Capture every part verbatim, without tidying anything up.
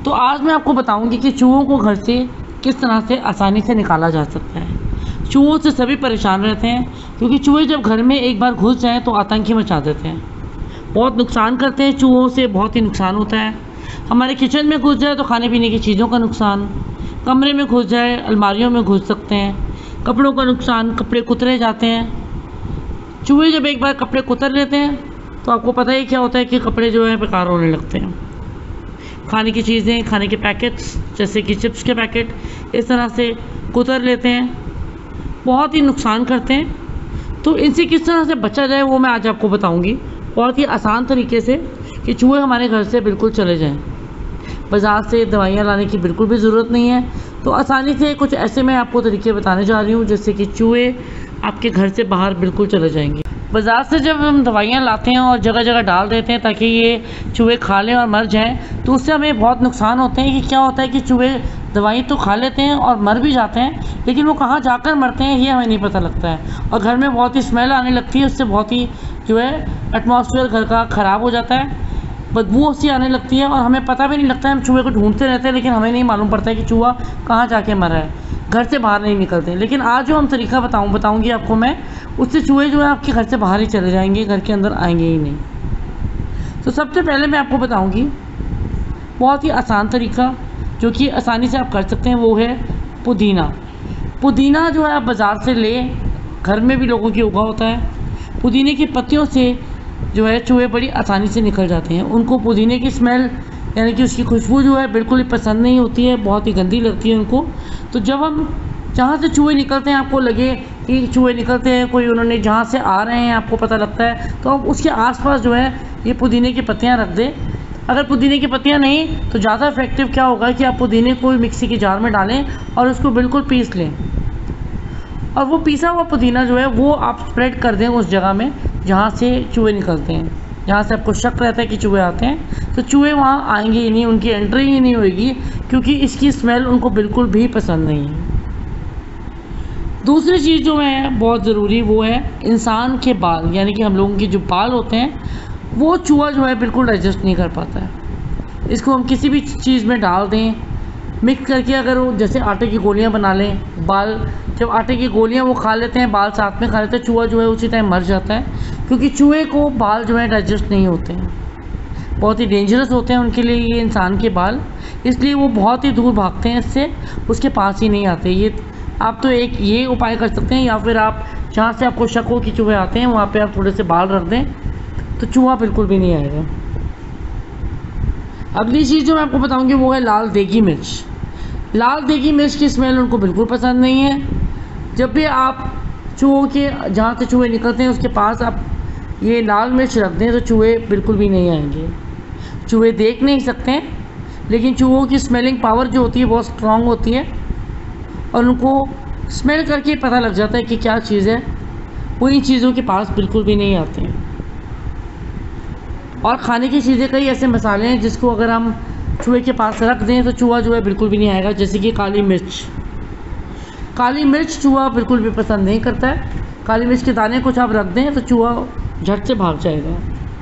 तो आज मैं आपको बताऊंगी कि चूहों को घर से किस तरह से आसानी से निकाला जा सकता है। चूहों से सभी परेशान रहते हैं क्योंकि चूहे जब घर में एक बार घुस जाएं तो आतंक ही मचा देते हैं, बहुत नुकसान करते हैं। चूहों से बहुत ही नुकसान होता है। हमारे किचन में घुस जाए तो खाने पीने की चीज़ों का नुकसान, कमरे में घुस जाए, अलमारियों में घुस सकते हैं, कपड़ों का नुकसान, कपड़े कुतरे जाते हैं। चूहे जब एक बार कपड़े कुतर लेते हैं तो आपको पता ही क्या होता है कि कपड़े जो है बेकार होने लगते हैं। खाने की चीज़ें, खाने के पैकेट्स जैसे कि चिप्स के पैकेट इस तरह से कुतर लेते हैं, बहुत ही नुकसान करते हैं। तो इनसे किस तरह से बचा जाए वो मैं आज आपको बताऊंगी, बहुत ही आसान तरीके से, कि चूहे हमारे घर से बिल्कुल चले जाएं। बाज़ार से दवाइयाँ लाने की बिल्कुल भी ज़रूरत नहीं है। तो आसानी से कुछ ऐसे मैं आपको तरीके बताने जा रही हूँ जिससे कि चूहे आपके घर से बाहर बिल्कुल चले जाएंगे। बाज़ार से जब हम दवाइयाँ लाते हैं और जगह जगह डाल देते हैं ताकि ये चूहे खा लें और मर जाएं, तो उससे हमें बहुत नुकसान होते हैं। कि क्या होता है कि चूहे दवाई तो खा लेते हैं और मर भी जाते हैं, लेकिन वो कहाँ जाकर मरते हैं ये हमें नहीं पता लगता है। और घर में बहुत ही स्मेल आने लगती है, उससे बहुत ही जो है एटमॉस्फेयर घर का ख़राब हो जाता है, बदबू सी आने लगती है और हमें पता भी नहीं लगता है। हम चूहे को ढूंढते रहते हैं लेकिन हमें नहीं मालूम पड़ता है कि चूहा कहाँ जाके मरा है, घर से बाहर नहीं निकलते। लेकिन आज जो हम तरीका बताऊँ बताऊँगी आपको मैं, उससे चूहे जो है आपके घर से बाहर ही चले जाएंगे, घर के अंदर आएंगे ही नहीं। तो सबसे पहले मैं आपको बताऊँगी बहुत ही आसान तरीका जो कि आसानी से आप कर सकते हैं, वो है पुदीना। पुदीना जो है आप बाज़ार से ले, घर में भी लोगों की उगा होता है। पुदीने की पत्तियों से जो है चूहे बड़ी आसानी से निकल जाते हैं। उनको पुदीने की स्मेल यानी कि उसकी खुशबू जो है बिल्कुल ही पसंद नहीं होती है, बहुत ही गंदी लगती है उनको। तो जब हम जहाँ से चूहे निकलते हैं, आपको लगे कि चूहे निकलते हैं, कोई उन्होंने जहाँ से आ रहे हैं आपको पता लगता है, तो आप उसके आसपास जो है ये पुदीने की पत्तियाँ रख दें। अगर पुदीने की पत्तियाँ नहीं तो ज़्यादा इफेक्टिव क्या होगा कि आप पुदीने को मिक्सी की जार में डालें और उसको बिल्कुल पीस लें, और वो पीसा हुआ पुदीना जो है वो आप स्प्रेड कर दें उस जगह में जहाँ से चूहे निकलते हैं, जहाँ से आपको शक रहता है कि चूहे आते हैं। तो चूहे वहाँ आएंगे ही नहीं, उनकी एंट्री ही नहीं होगी, क्योंकि इसकी स्मेल उनको बिल्कुल भी पसंद नहीं है। दूसरी चीज़ जो है बहुत ज़रूरी वो है इंसान के बाल, यानी कि हम लोगों के जो बाल होते हैं वो चूहा जो है बिल्कुल डाइजेस्ट नहीं कर पाता है। इसको हम किसी भी चीज़ में डाल दें मिक्स करके, अगर वो जैसे आटे की गोलियां बना लें, बाल जब आटे की गोलियां वो खा लेते हैं, बाल साथ में खा लेते हैं, चूहा जो है उसी टाइम मर जाता है, क्योंकि चूहे को बाल जो है डाइजेस्ट नहीं होते हैं, बहुत ही डेंजरस होते हैं उनके लिए ये इंसान के बाल, इसलिए वो बहुत ही दूर भागते हैं इससे, उसके पास ही नहीं आते। ये आप तो एक ये उपाय कर सकते हैं, या फिर आप जहाँ से आपको शक हो कि चूहे आते हैं वहाँ पर आप थोड़े से बाल रख दें तो चूहा बिल्कुल भी नहीं आएगा। अगली चीज़ जो मैं आपको बताऊंगी वो है लाल देगी मिर्च। लाल देगी मिर्च की स्मेल उनको बिल्कुल पसंद नहीं है। जब भी आप चूहों के जहाँ से चूहे निकलते हैं उसके पास आप ये लाल मिर्च रख दें तो चूहे बिल्कुल भी नहीं आएंगे। चूहे देख नहीं सकते हैं, लेकिन चूहों की स्मेलिंग पावर जो होती है बहुत स्ट्रांग होती है और उनको स्मेल करके पता लग जाता है कि क्या चीज़ है, वो इन चीज़ों के पास बिल्कुल भी नहीं आते हैं। और खाने की चीज़ें, कई ऐसे मसाले हैं जिसको अगर हम चूहे के पास रख दें तो चूहा जो है बिल्कुल भी नहीं आएगा, जैसे कि काली मिर्च। काली मिर्च चूहा बिल्कुल भी पसंद नहीं करता है। काली मिर्च के दाने कुछ आप रख दें तो चूहा झट से भाग जाएगा।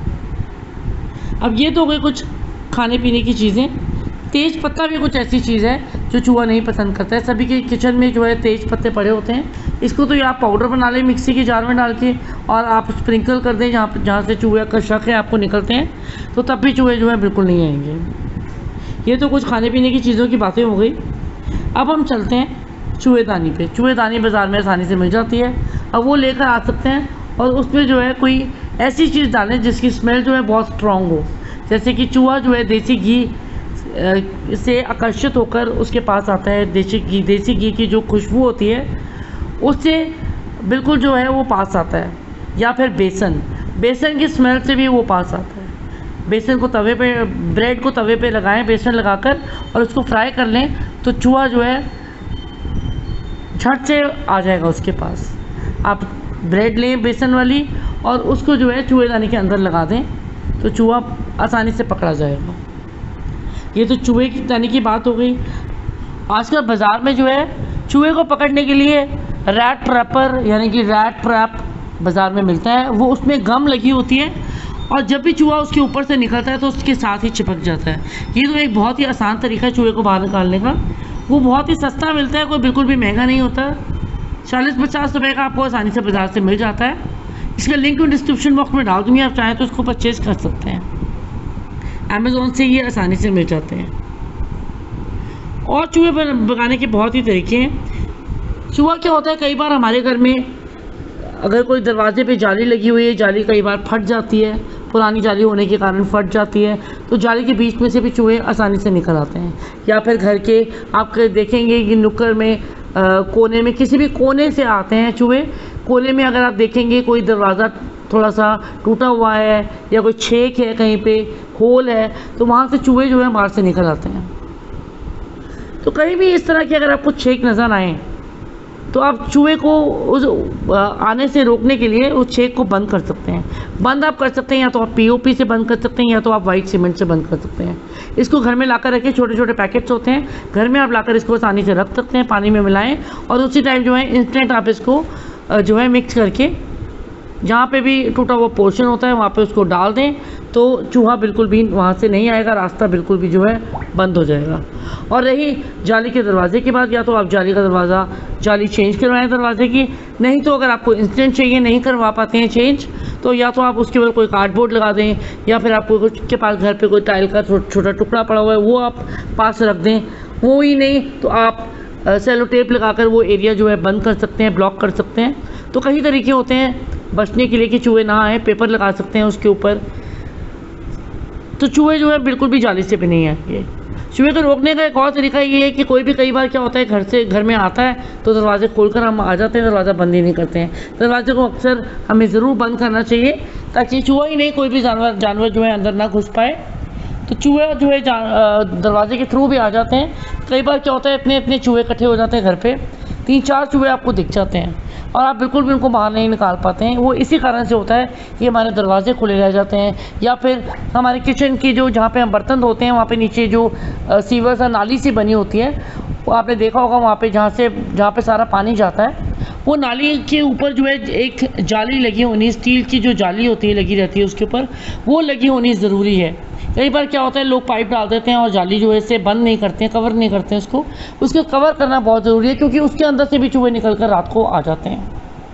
अब ये तो हो गई कुछ खाने पीने की चीज़ें। तेज़ पत्ता भी कुछ ऐसी चीज़ है जो चूहा नहीं पसंद करता है। सभी के किचन में जो है तेज़ पत्ते पड़े होते हैं, इसको तो आप पाउडर बना लें मिक्सी की जार में डाल के और आप स्प्रिंकल कर दें जहाँ जहाँ से चूहे का शक है आपको निकलते हैं, तो तब भी चूहे जो है बिल्कुल नहीं आएंगे। ये तो कुछ खाने पीने की चीज़ों की बातें हो गई। अब हम चलते हैं चूहेदानी पे। चूहेदानी बाज़ार में आसानी से मिल जाती है, अब वो लेकर आ सकते हैं और उसमें जो है कोई ऐसी चीज़ डालें जिसकी स्मेल जो है बहुत स्ट्रॉन्ग हो, जैसे कि चूहा जो है देसी घी से आकर्षित होकर उसके पास आता है। देसी घी देसी घी की जो खुशबू होती है उससे बिल्कुल जो है वो पास आता है, या फिर बेसन बेसन की स्मेल से भी वो पास आता है। बेसन को तवे पे, ब्रेड को तवे पे लगाएं बेसन लगाकर और उसको फ्राई कर लें तो चूहा जो है झट से आ जाएगा उसके पास। आप ब्रेड लें बेसन वाली और उसको जो है चूहेदानी के अंदर लगा दें तो चूहा आसानी से पकड़ा जाएगा। ये तो चूहे की दानी की बात हो गई। आजकल बाज़ार में जो है चूहे को पकड़ने के लिए रैट ट्रैपर यानी कि रैट ट्रैप बाज़ार में मिलता है, वो उसमें गम लगी होती है और जब भी चूहा उसके ऊपर से निकलता है तो उसके साथ ही चिपक जाता है। ये तो एक बहुत ही आसान तरीका है चूहे को बाहर निकालने का। वो बहुत ही सस्ता मिलता है, कोई बिल्कुल भी महंगा नहीं होता। चालीस पचास रुपये का आपको आसानी से बाज़ार से मिल जाता है। इसका लिंक मैं डिस्क्रिप्शन बॉक्स में डाल दूँगी, आप चाहें तो उसको परचेज़ कर सकते हैं। अमेज़ोन से ये आसानी से मिल जाते हैं। और चूहे भगाने के बहुत ही तरीके हैं। चूहा क्या होता है, कई बार हमारे घर में अगर कोई दरवाजे पे जाली लगी हुई है, जाली कई बार फट जाती है, पुरानी जाली होने के कारण फट जाती है, तो जाली के बीच में से भी चूहे आसानी से निकल आते हैं। या फिर घर के आप देखेंगे कि नुक्कड़ में आ, कोने में किसी भी कोने से आते हैं चूहे। कोने में अगर आप देखेंगे कोई दरवाज़ा थोड़ा सा टूटा हुआ है या कोई छेक है, कहीं पे होल है, तो वहाँ से चूहे जो है बाहर से निकल आते हैं। तो कहीं भी इस तरह की अगर आपको छेक नज़र आए तो आप चूहे को उस आने से रोकने के लिए उस छेक को बंद कर सकते हैं। बंद आप कर सकते हैं, या तो आप पीओपी से बंद कर सकते हैं, या तो आप वाइट सीमेंट से बंद कर सकते हैं। इसको घर में लाकर रखें, छोटे छोटे पैकेट्स होते हैं, घर में आप लाकर इसको आसानी से रख सकते हैं, पानी में मिलाएं और उसी टाइम जो है इंस्टेंट आप इसको जो है मिक्स करके जहाँ पे भी टूटा हुआ पोर्शन होता है वहाँ पे उसको डाल दें, तो चूहा बिल्कुल भी वहाँ से नहीं आएगा, रास्ता बिल्कुल भी जो है बंद हो जाएगा। और रही जाली के दरवाजे की बात, या तो आप जाली का दरवाज़ा जाली चेंज करवाएं दरवाजे की, नहीं तो अगर आपको इंस्टेंट चाहिए, नहीं करवा पाते हैं चेंज, तो या तो आप उसके ऊपर कोई कार्डबोर्ड लगा दें, या फिर आपको कुछ के पास घर पे कोई टाइल का छोटा टुकड़ा पड़ा हुआ है वो आप पास रख दें। वो ही नहीं तो आप सेलो टेप लगाकर वो एरिया जो है बंद कर सकते हैं, ब्लॉक कर सकते हैं। तो कई तरीके होते हैं बचने के लिए कि चूहे ना आए। पेपर लगा सकते हैं उसके ऊपर, तो चूहे जो है बिल्कुल भी जाली से भी नहीं आएंगे। चूहे को रोकने का एक और तरीका ये है कि कोई भी कई बार क्या होता है घर से घर में आता है तो दरवाजे खोलकर हम आ जाते हैं, दरवाज़ा बंद ही नहीं करते हैं। दरवाजे को अक्सर हमें ज़रूर बंद करना चाहिए ताकि चूहा ही नहीं कोई भी जानवर जानवर जो है अंदर ना घुस पाए। तो चूहे जो है दरवाजे के थ्रू भी आ जाते हैं। कई बार क्या होता है इतने इतने चूहे इकट्ठे हो जाते हैं घर पे, तीन चार चूहे आपको दिख जाते हैं और आप बिल्कुल भी उनको बाहर नहीं निकाल पाते हैं। वो इसी कारण से होता है कि हमारे दरवाजे खुले रह जाते हैं, या फिर हमारे किचन की जो जहाँ पे हम बर्तन धोते हैं वहाँ पे नीचे जो सीवर सा नाली सी बनी होती है, वो आपने देखा होगा वहाँ पे जहाँ से जहाँ पे सारा पानी जाता है, वो नाली के ऊपर जो है एक जाली लगी होनी, स्टील की जो जाली होती है लगी रहती है उसके ऊपर, वो लगी होनी ज़रूरी है। कई बार क्या होता है लोग पाइप डाल देते हैं और जाली जो है इसे बंद नहीं करते हैं, कवर नहीं करते हैं उसको। उसको कवर करना बहुत ज़रूरी है क्योंकि उसके अंदर से भी चूहे निकल कर रात को आ जाते हैं।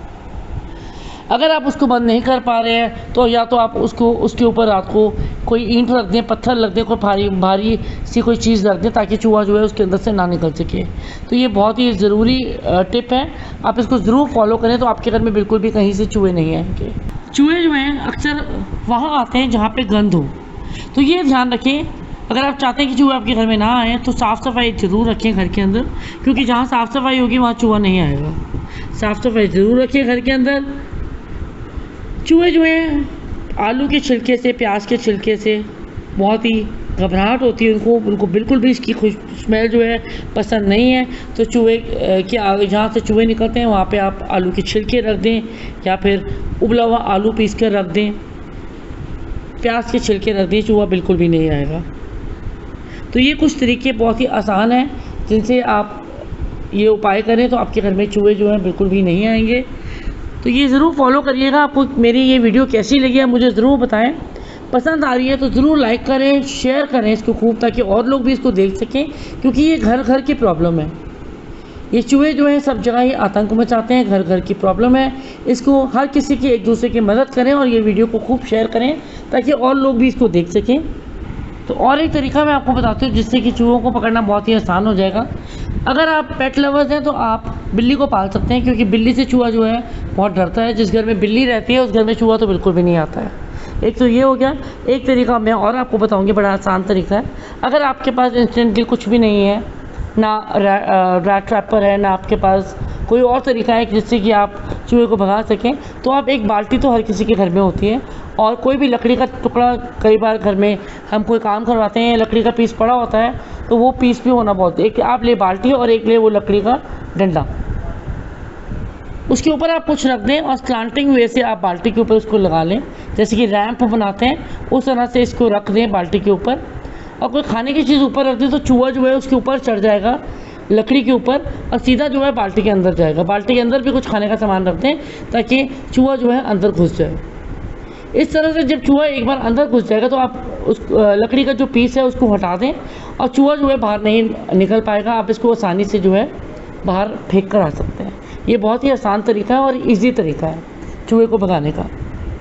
अगर आप उसको बंद नहीं कर पा रहे हैं तो या तो आप उसको उसके ऊपर रात को कोई ईंट रख दें, पत्थर रख दें, कोई भारी भारी सी कोई चीज़ रख दें ताकि चूहा जो है उसके अंदर से ना निकल सके। तो ये बहुत ही ज़रूरी टिप है, आप इसको ज़रूर फॉलो करें तो आपके घर में बिल्कुल भी कहीं से चूहे नहीं आएंगे। चूहे जो हैं अक्सर वहाँ आते हैं जहाँ पे गंद हो, तो ये ध्यान रखें अगर आप चाहते हैं कि चूहे आपके घर में ना आए तो साफ़ सफाई ज़रूर रखें घर के अंदर, क्योंकि जहाँ साफ़ सफाई होगी वहाँ चूहा नहीं आएगा। साफ़ सफाई ज़रूर रखें घर के अंदर। चूहे जो हैं आलू के छिलके से, प्याज के छिलके से बहुत ही घबराहट होती है उनको, उनको बिल्कुल भी इसकी खुश स्मेल जो है पसंद नहीं है। तो चूहे के आगे जहाँ से चूहे निकलते हैं वहाँ पे आप आलू के छिलके रख दें, या फिर उबला हुआ आलू पीस कर रख दें, प्याज के छिलके रख दें, चूहा बिल्कुल भी नहीं आएगा। तो ये कुछ तरीके बहुत ही आसान हैं जिनसे आप ये उपाय करें तो आपके घर में चूहे जो हैं बिल्कुल भी नहीं आएंगे। तो ये ज़रूर फॉलो करिएगा। आपको मेरी ये वीडियो कैसी लगी है मुझे ज़रूर बताएं। पसंद आ रही है तो ज़रूर लाइक करें, शेयर करें इसको खूब, ताकि और लोग भी इसको देख सकें, क्योंकि ये घर घर की प्रॉब्लम है। ये चूहे जो हैं सब जगह ही आतंक मचाते हैं, घर घर की प्रॉब्लम है। इसको हर किसी की एक दूसरे की मदद करें और ये वीडियो को खूब शेयर करें ताकि और लोग भी इसको देख सकें। तो और एक तरीका मैं आपको बताती हूँ जिससे कि चूहों को पकड़ना बहुत ही आसान हो जाएगा। अगर आप पेट लवर्स हैं तो आप बिल्ली को पाल सकते हैं, क्योंकि बिल्ली से चूहा जो है बहुत डरता है। जिस घर में बिल्ली रहती है उस घर में चूहा तो बिल्कुल भी नहीं आता है। एक तो ये हो गया। एक तरीका मैं और आपको बताऊंगी, बड़ा आसान तरीका है। अगर आपके पास इंस्टेंटली कुछ भी नहीं है, ना रैट ट्रैपर है, ना आपके पास कोई और तरीका है जिससे कि आप चूहे को भगा सकें, तो आप एक बाल्टी तो हर किसी के घर में होती है, और कोई भी लकड़ी का टुकड़ा, कई बार घर में हम कोई काम करवाते हैं लकड़ी का पीस पड़ा होता है तो वो पीस भी होना बहुत, एक आप ले बाल्टी और एक ले वो लकड़ी का डंडा, उसके ऊपर आप कुछ रख दें और स्लांटिंग वे से आप बाल्टी के ऊपर उसको लगा लें, जैसे कि रैंप बनाते हैं उस तरह से इसको रख दें बाल्टी के ऊपर। और कोई खाने की चीज़ ऊपर रख दें तो चूहा जो है उसके ऊपर चढ़ जाएगा लकड़ी के ऊपर और सीधा जो है बाल्टी के अंदर जाएगा। बाल्टी के अंदर भी कुछ खाने का सामान रख दें ताकि चूहा जो है अंदर घुस जाए। इस तरह से जब चूहा एक बार अंदर घुस जाएगा तो आप उस लकड़ी का जो पीस है उसको हटा दें और चूहा जो है बाहर नहीं निकल पाएगा। आप इसको आसानी से जो है बाहर फेंक कर आ सकते हैं। ये बहुत ही आसान तरीका है और इजी तरीका है चूहे को भगाने का।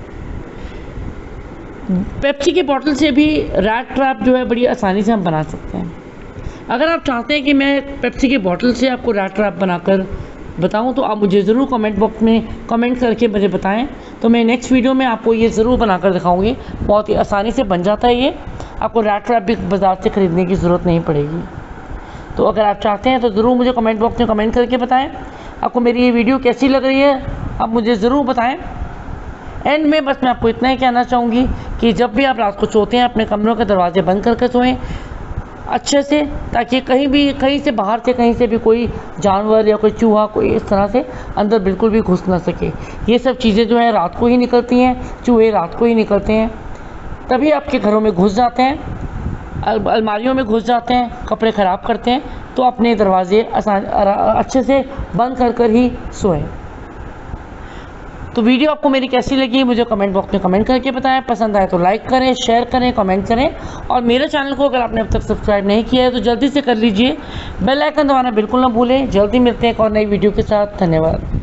पेप्सी की बोतल से भी रैट ट्रैप जो है बड़ी आसानी से हम बना सकते हैं। अगर आप चाहते हैं कि मैं पेप्सी की बोतल से आपको रैट ट्रैप बनाकर बताऊं तो आप मुझे ज़रूर कमेंट बॉक्स में कमेंट करके मुझे बताएं, तो मैं नेक्स्ट वीडियो में आपको ये ज़रूर बनाकर दिखाऊंगी। बहुत ही आसानी से बन जाता है ये, आपको रैट ट्रैप भी बाज़ार से ख़रीदने की ज़रूरत नहीं पड़ेगी। तो अगर आप चाहते हैं तो ज़रूर मुझे कमेंट बॉक्स में कमेंट करके बताएं आपको मेरी ये वीडियो कैसी लग रही है, आप मुझे ज़रूर बताएं। एंड में बस मैं आपको इतना ही कहना चाहूँगी कि जब भी आप रात को सोते हैं अपने कमरों के दरवाजे बंद करके सोएं अच्छे से, ताकि कहीं भी कहीं से बाहर से कहीं से भी कोई जानवर या कोई चूहा कोई इस तरह से अंदर बिल्कुल भी घुस ना सके। ये सब चीज़ें जो है रात को ही निकलती हैं, चूहे रात को ही निकलते हैं, तभी आपके घरों में घुस जाते हैं, अलमारियों में घुस जाते हैं, कपड़े ख़राब करते हैं। तो अपने दरवाजे आसान अच्छे से बंद कर कर ही सोएं। तो वीडियो आपको मेरी कैसी लगी मुझे कमेंट बॉक्स में कमेंट करके बताएं। पसंद आए तो लाइक करें, शेयर करें, कमेंट करें और मेरे चैनल को अगर आपने अब तक सब्सक्राइब नहीं किया है तो जल्दी से कर लीजिए। बेल आइकन दबाना बिल्कुल ना भूलें। जल्दी मिलते हैं एक और नई वीडियो के साथ। धन्यवाद।